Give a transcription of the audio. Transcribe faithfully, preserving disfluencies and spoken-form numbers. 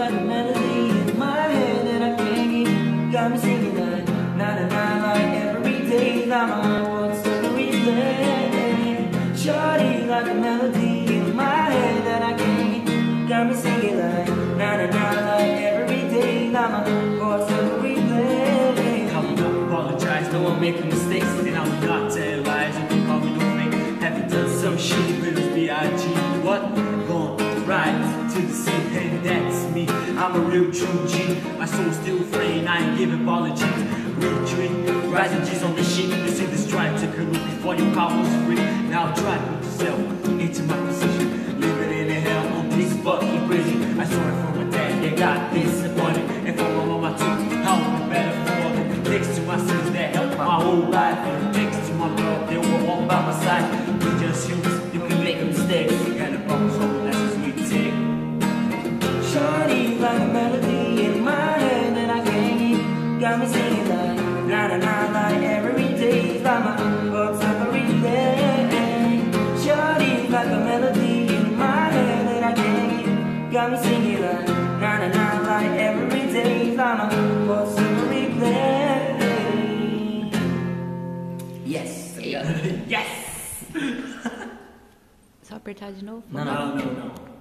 like a melody in my head that I can't keep. Got me singing like na na na like every day. Now my heart wants to replay. Shawty like a melody in my head that I can't keep. Got me singing like na na na like every day. Now my heart wants to replay. I will not apologize, no one making mistakes, and I will not tell lies. You can call me no fake. Have you done some shit with us, B I G? What? Gone right to the sea, and that's me. I'm a real true G. My soul's still free, I ain't giving apologies. Retreat, rising G's on the shit. You see this drive took a look before your power was free. Now try to put yourself into my position. Living in a hell on this fucking prison. I saw it from my dad, they got disappointed. And from my mama too, how am I better for them? Next to my sisters that helped my whole life. Next to my girl, they were all by my side. We just humans, you can make a mistake. And the bones home, that's a sweet take. Shawty like a melody in my head that I can't keep. Got me singing like na na na like every day. Like my heart's every day. Shawty like a melody in my head that I can't keep. Got me singing like na na na like every day. Like my heart's every day. Yes. Yes! Só apertar de novo? Não, não, não, não.